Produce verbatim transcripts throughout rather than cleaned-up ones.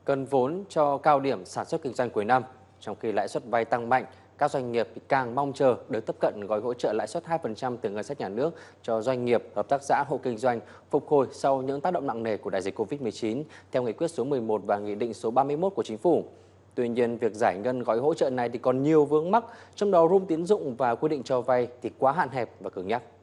Cần vốn cho cao điểm sản xuất kinh doanh cuối năm, trong khi lãi suất vay tăng mạnh, các doanh nghiệp càng mong chờ được tiếp cận gói hỗ trợ lãi suất hai phần trăm từ ngân sách nhà nước cho doanh nghiệp, hợp tác xã, hộ kinh doanh phục hồi sau những tác động nặng nề của đại dịch Covid mười chín theo nghị quyết số mười một và nghị định số ba mươi mốt của Chính phủ. Tuy nhiên, việc giải ngân gói hỗ trợ này thì còn nhiều vướng mắc, trong đó room tín dụng và quy định cho vay thì quá hạn hẹp và cứng nhắc.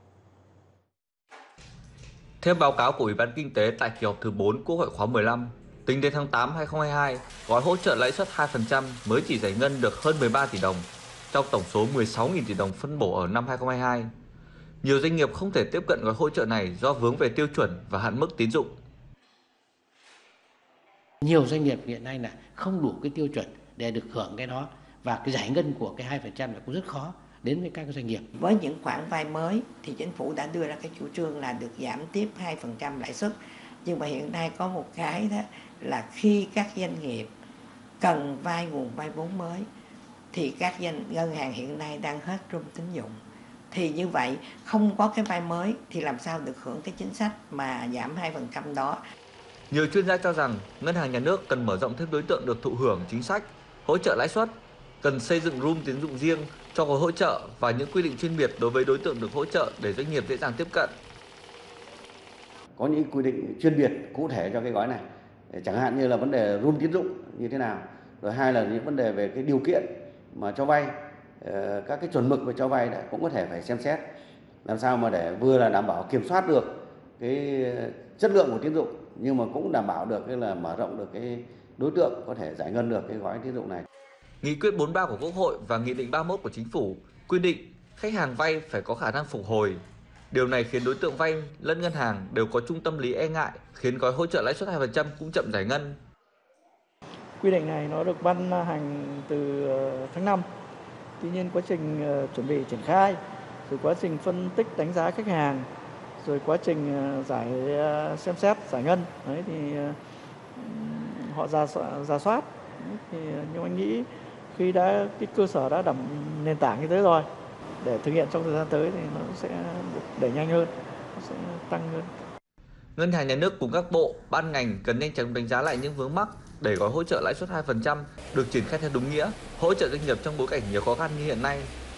Theo báo cáo của Ủy ban Kinh tế tại kỳ họp thứ bốn Quốc hội khóa mười lăm, tính đến tháng tám năm hai nghìn không trăm hai mươi hai, gói hỗ trợ lãi suất hai phần trăm mới chỉ giải ngân được hơn mười ba tỷ đồng, trong tổng số mười sáu nghìn tỷ đồng phân bổ ở năm hai nghìn không trăm hai mươi hai. Nhiều doanh nghiệp không thể tiếp cận gói hỗ trợ này do vướng về tiêu chuẩn và hạn mức tín dụng. Nhiều doanh nghiệp hiện nay là không đủ cái tiêu chuẩn để được hưởng cái đó, và cái giải ngân của cái hai phần trăm là cũng rất khó đến với các doanh nghiệp. Với những khoản vay mới thì chính phủ đã đưa ra cái chủ trương là được giảm tiếp hai phần trăm lãi suất. Nhưng mà hiện nay có một cái đó là khi các doanh nghiệp cần vay nguồn vay vốn mới thì các doanh ngân hàng hiện nay đang hết room tín dụng. Thì như vậy không có cái vay mới thì làm sao được hưởng cái chính sách mà giảm hai phần trăm đó. Nhiều chuyên gia cho rằng ngân hàng nhà nước cần mở rộng thêm đối tượng được thụ hưởng chính sách hỗ trợ lãi suất, cần xây dựng room tín dụng riêng cho gói hỗ trợ và những quy định chuyên biệt đối với đối tượng được hỗ trợ để doanh nghiệp dễ dàng tiếp cận. Có những quy định chuyên biệt cụ thể cho cái gói này, chẳng hạn như là vấn đề room tín dụng như thế nào, rồi hai là những vấn đề về cái điều kiện mà cho vay, các cái chuẩn mực về cho vay này cũng có thể phải xem xét làm sao mà để vừa là đảm bảo kiểm soát được cái chất lượng của tín dụng nhưng mà cũng đảm bảo được cái là mở rộng được cái đối tượng có thể giải ngân được cái gói tín dụng này. Nghị quyết bốn mươi ba của Quốc hội và Nghị định ba mươi mốt của Chính phủ quy định khách hàng vay phải có khả năng phục hồi. Điều này khiến đối tượng vay lẫn ngân hàng đều có chung tâm lý e ngại, khiến gói hỗ trợ lãi suất hai phần trăm cũng chậm giải ngân. Quy định này nó được ban hành từ tháng năm. Tuy nhiên quá trình chuẩn bị triển khai, rồi quá trình phân tích đánh giá khách hàng, rồi quá trình giải xem xét giải ngân đấy thì họ ra ra soát. Thì nhưng anh nghĩ khi đã cái cơ sở đã đảm nền tảng như thế rồi, để thực hiện trong thời gian tới thì nó sẽ đẩy nhanh hơn, nó sẽ tăng hơn. Ngân hàng nhà nước cùng các bộ, ban ngành cần nhanh chóng đánh giá lại những vướng mắc để gói hỗ trợ lãi suất hai phần trăm được triển khai theo đúng nghĩa, hỗ trợ doanh nghiệp trong bối cảnh nhiều khó khăn như hiện nay.